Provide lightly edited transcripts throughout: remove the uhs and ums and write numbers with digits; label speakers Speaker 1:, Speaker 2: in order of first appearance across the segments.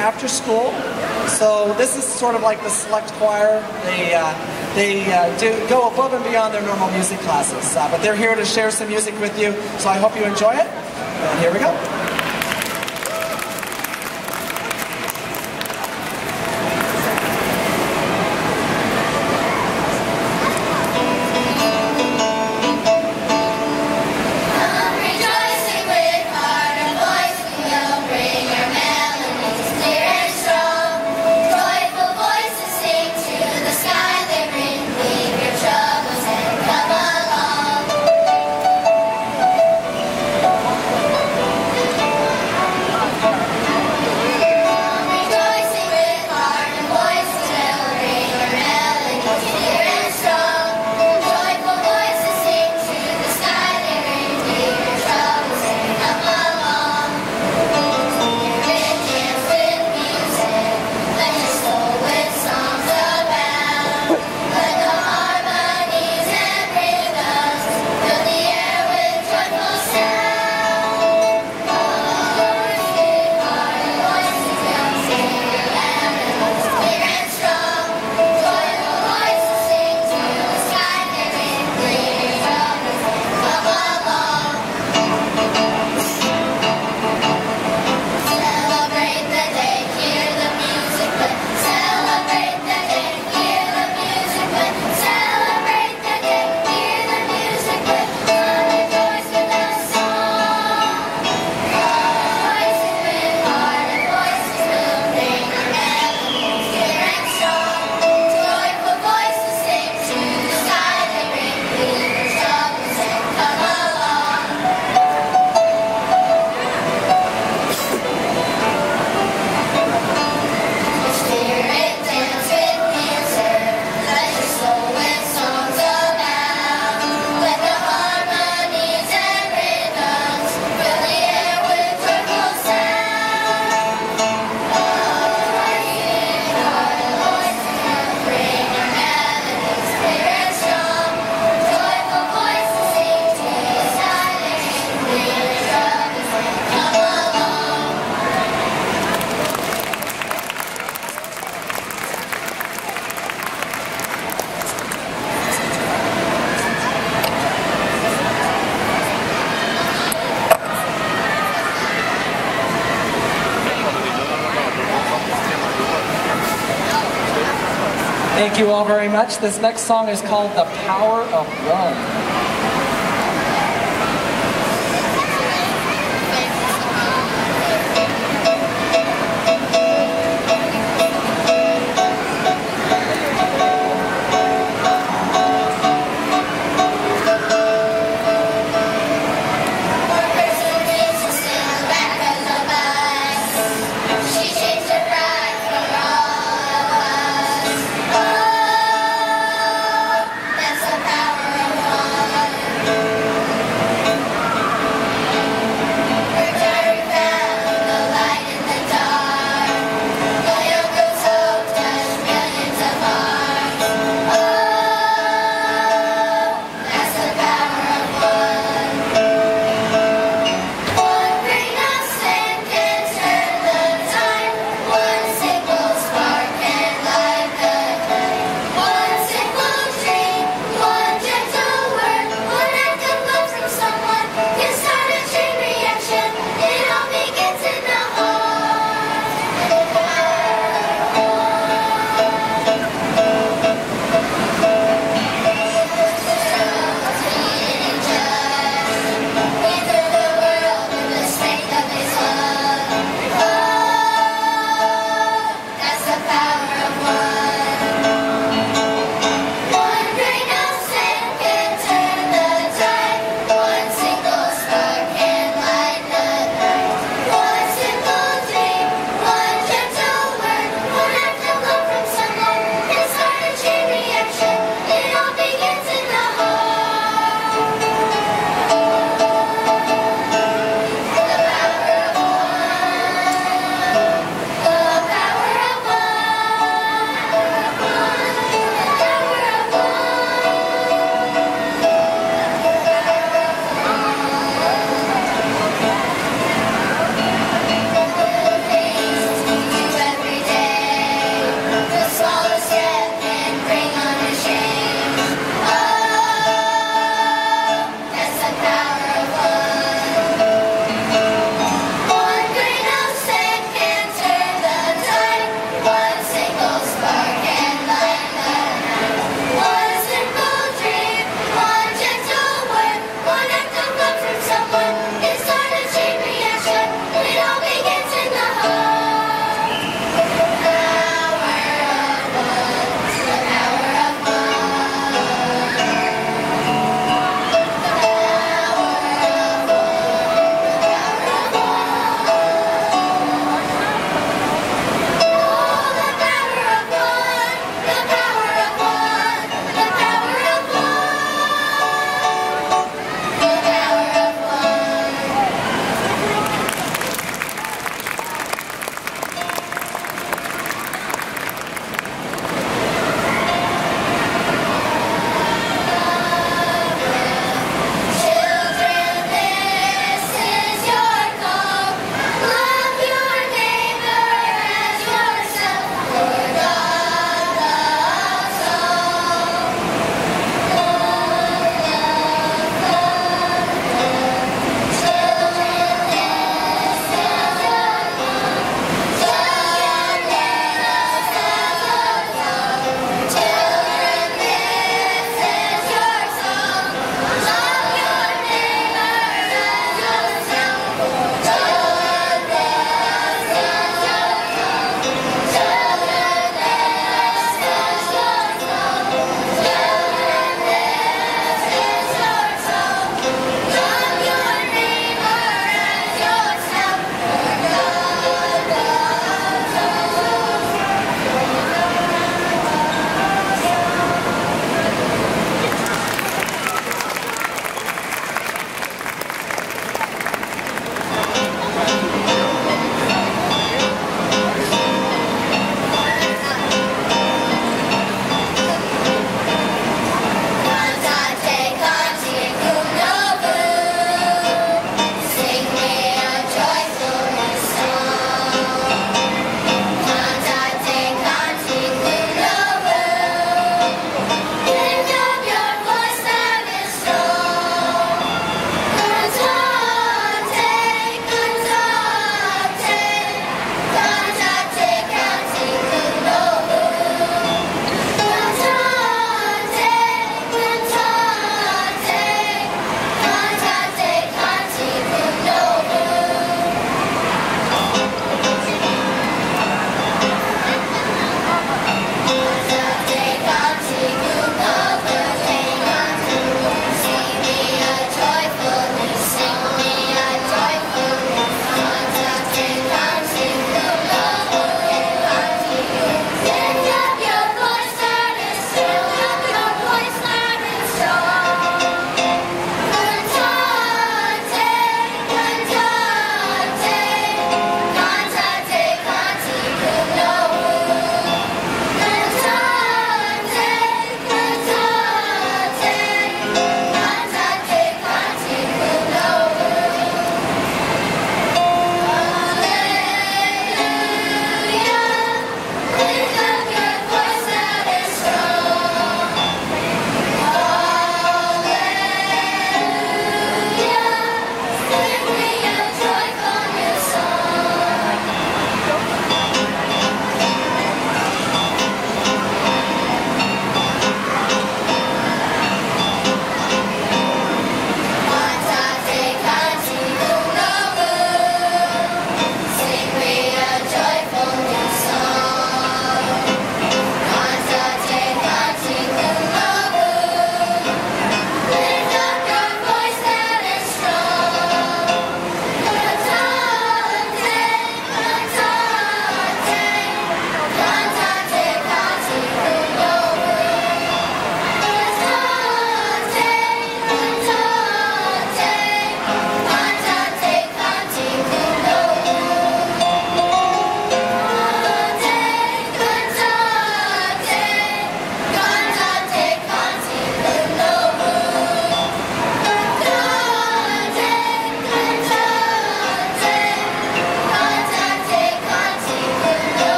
Speaker 1: after school. So this is sort of like the select choir. They do go above and beyond their normal music classes. But they're here to share some music with you, so I hope you enjoy it. And here we go. Thank you all very much. This next song is called The Power of One.
Speaker 2: That's the power of one.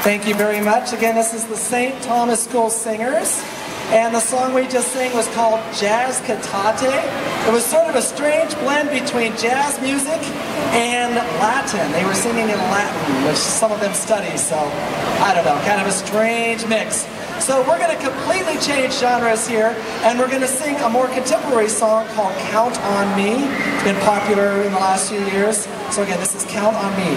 Speaker 1: Thank you very much. Again, this is the St. Thomas School Singers, and the song we just sang was called Jazz Cantate. It was sort of a strange blend between jazz music and Latin. They were singing in Latin, which some of them study, so I don't know, kind of a strange mix. So we're going to completely change genres here, and we're going to sing a more contemporary song called Count on Me. It's been popular in the last few years. So again, this is Count on Me.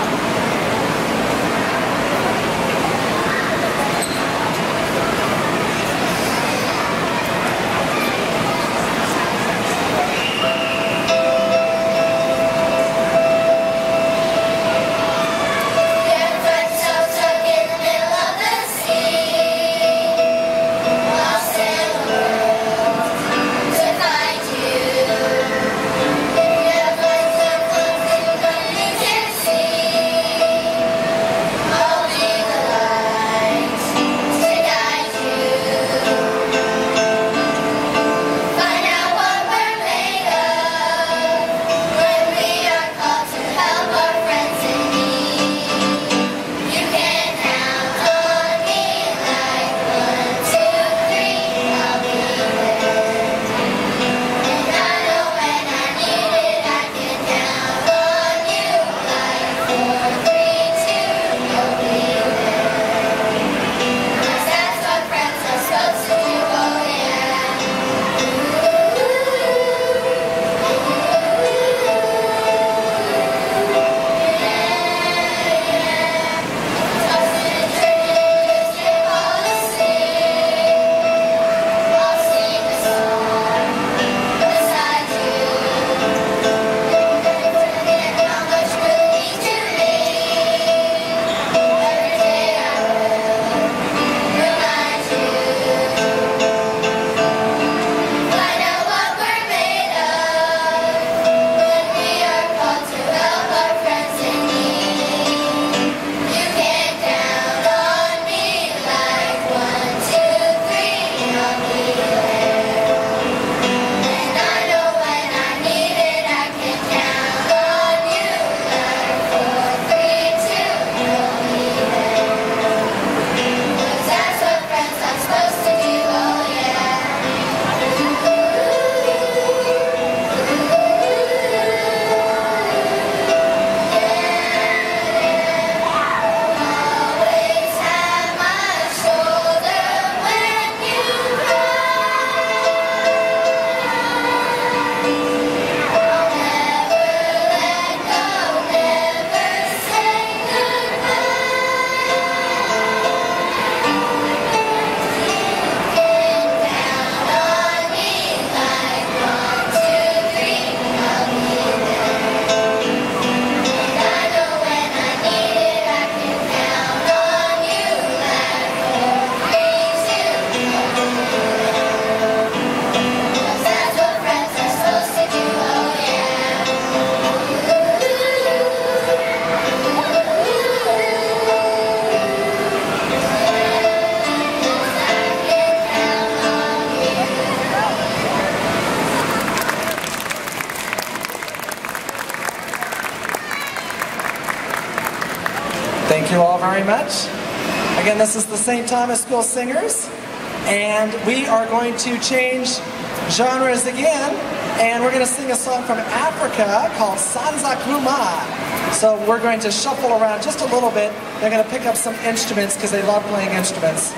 Speaker 1: Thank you all very much. Again, this is the St. Thomas School Singers, and we are going to change genres again, and we're going to sing a song from Africa called Sanza Kluma. So we're going to shuffle around just a little bit. They're going to pick up some instruments because they love playing instruments.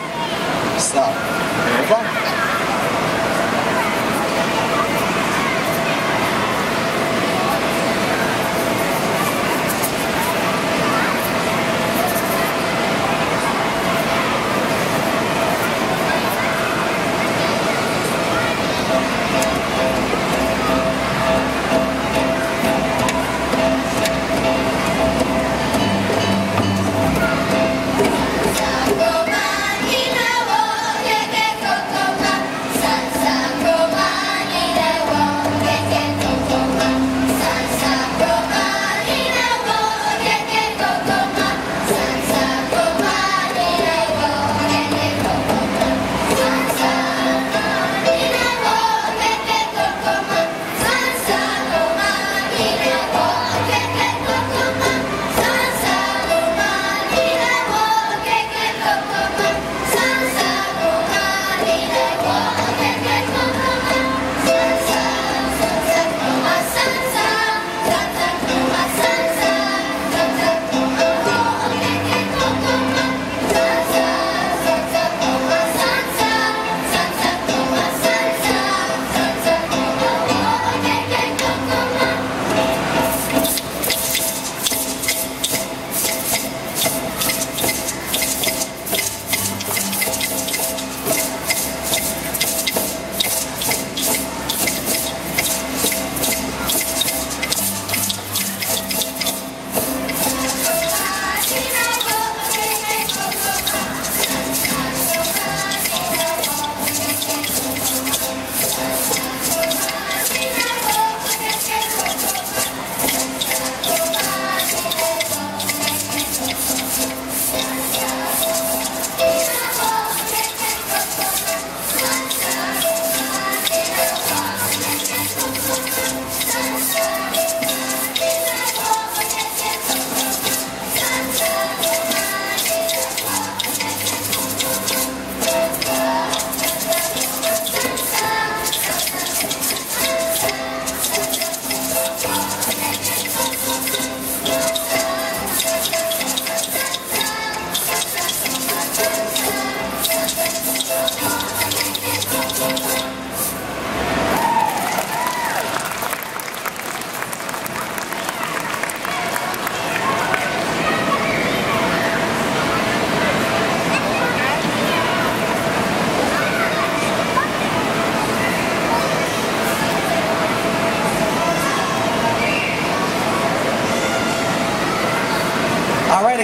Speaker 1: So, here we go.
Speaker 2: Go,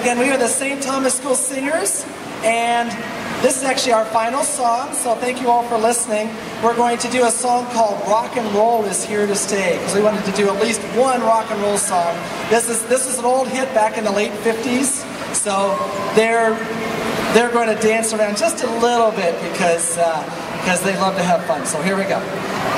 Speaker 1: Again, we are the St. Thomas School Singers, and this is actually our final song, so thank you all for listening. We're going to do a song called Rock and Roll is Here to Stay, because we wanted to do at least one rock and roll song. This is an old hit back in the late 50s, so they're going to dance around just a little bit because they love to have fun. So here we go.